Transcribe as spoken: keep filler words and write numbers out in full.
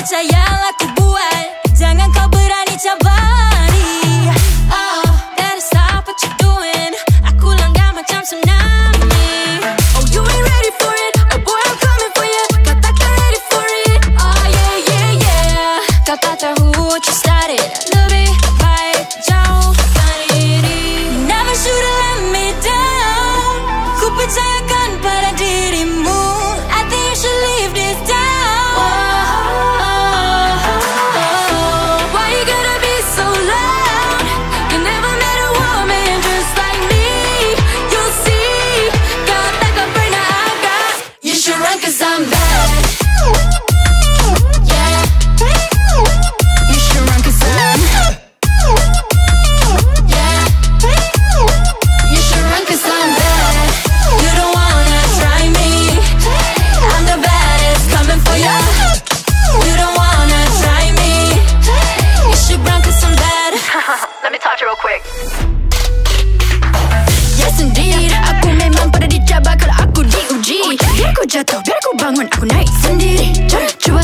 percayalah ku buat, jangan kau berani cabari. Oh, better stop what you're doing. Aku langgar macam tsunami. Oh, you ain't ready for it. Oh boy, I'm coming for you. Kau takkan ready for it. Oh yeah, yeah, yeah. Kau tak tahu what you started. Lebih baik jauhkan diri. You never should have let me down. Ku percayakan pada dirimu. I think you should leave this town. Cause I'm bad. Yeah. You should run cause I'm Yeah. You should run cause I'm bad. You don't wanna try me. I'm the baddest coming for ya. You don't wanna try me. You should run cause I'm bad. Let me talk to you real quick. Yes indeed. Aku memang pada dicabar kalau aku diuji. Biar aku jatuh, biar aku bangun, aku naik sendiri. Coba